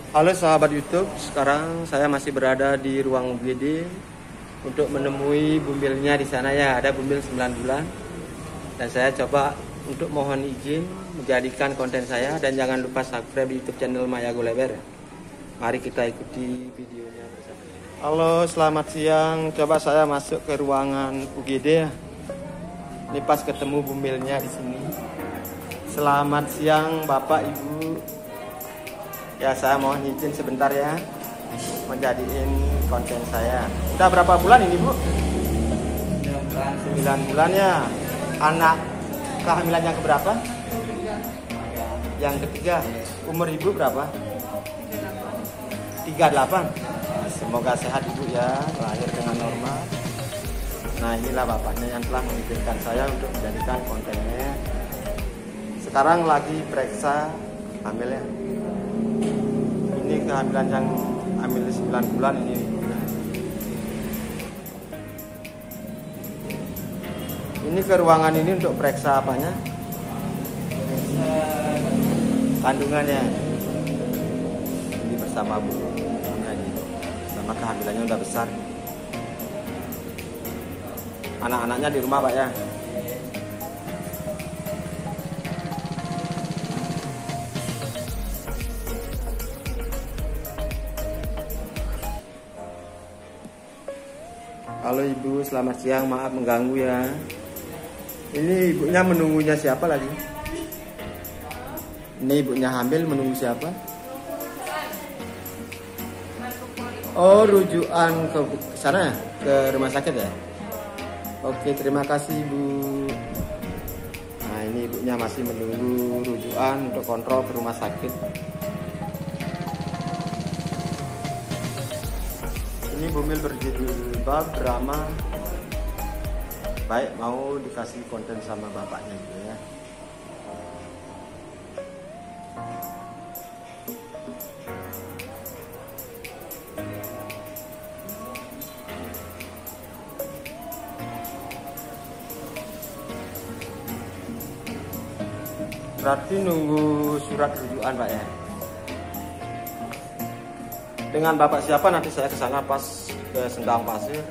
Halo sahabat YouTube, sekarang saya masih berada di ruang UGD untuk menemui bumilnya di sana ya. Ada bumil 9 bulan dan saya coba untuk mohon izin menjadikan konten saya, dan jangan lupa subscribe di YouTube channel Maya Goleber. Mari kita ikuti videonya bersama. Halo, selamat siang. Coba saya masuk ke ruangan UGD ya. Ini pas ketemu bumilnya di sini. Selamat siang Bapak Ibu. Ya, saya mohon izin sebentar ya menjadiin konten saya. Udah berapa bulan ini Bu? 9 bulan ya. Anak kehamilan yang keberapa? Yang ketiga. Umur Ibu berapa? 38. Semoga sehat Ibu ya, lahir dengan normal. Nah, inilah bapaknya yang telah mengizinkan saya untuk menjadikan kontennya. Sekarang lagi periksa hamil ya. Ini kehamilan yang hamil 9 bulan ini. Ini ke ruangan ini untuk periksa apanya? Kandungannya. Ini bersama Bu. Sama kehamilannya udah besar. Anak-anaknya di rumah Pak ya. Halo Ibu, selamat siang. Maaf mengganggu ya. Ini ibunya menunggunya siapa lagi? Ini ibunya hamil menunggu siapa? Oh, rujukan ke sana, ke rumah sakit ya? Oke, terima kasih Ibu. Nah, ini ibunya masih menunggu rujukan untuk kontrol ke rumah sakit. Ini bumil berjilbab drama. Baik, mau dikasih konten sama bapaknya gitu ya. Berarti nunggu surat rujukan Pak ya. Dengan Bapak siapa nanti saya ke sana pas ke Senggang Pasir.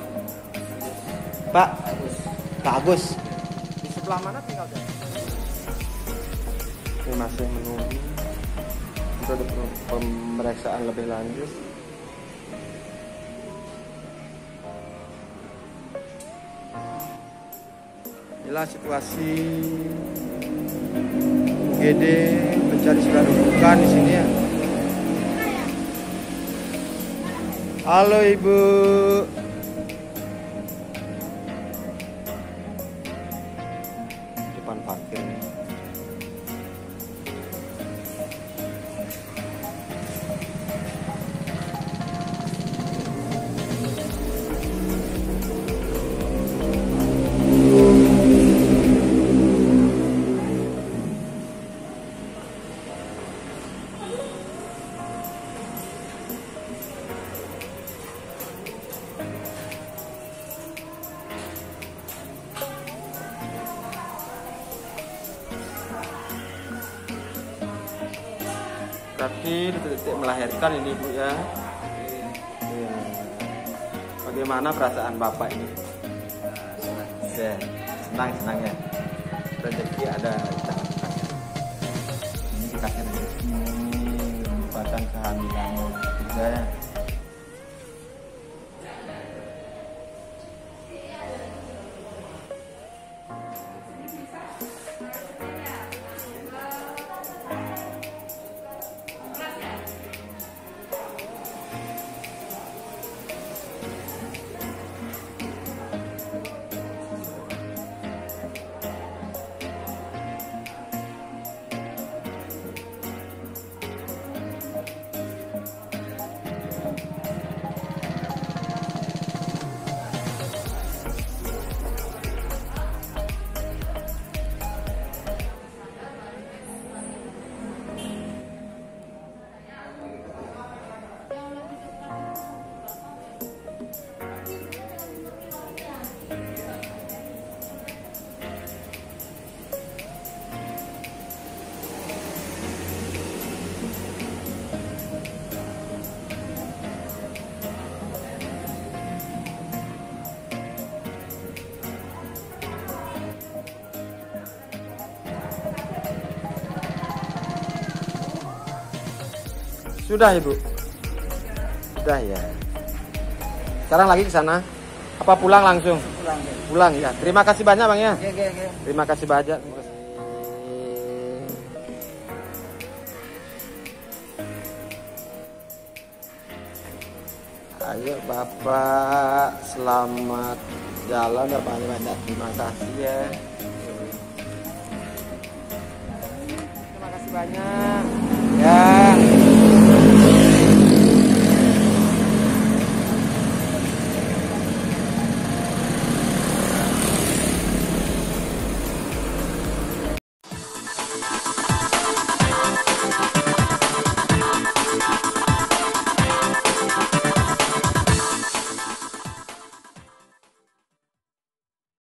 Pak Agus. Di sebelah mana tinggal dia? Ini masih menunggu untuk pemeriksaan lebih lanjut. Inilah situasi UGD mencari surat rujukan di sini ya. Halo Ibu. Depan parkir. Berarti detik-detik melahirkan ini Bu ya. Ya. Bagaimana perasaan Bapak ini? Ya, senang ya. Rezeki ada di tangan kita. Ini dikasih rezeki, merupakan kehamilan juga ya. Sudah Ibu? Sudah ya. Sekarang lagi ke sana? Apa pulang langsung? Pulang ya. Pulang ya. Terima kasih banyak Bang ya. Oke. Terima kasih banyak. Ayo Bapak, selamat jalan ya, banyak terima kasih ya. Terima kasih banyak. Ya.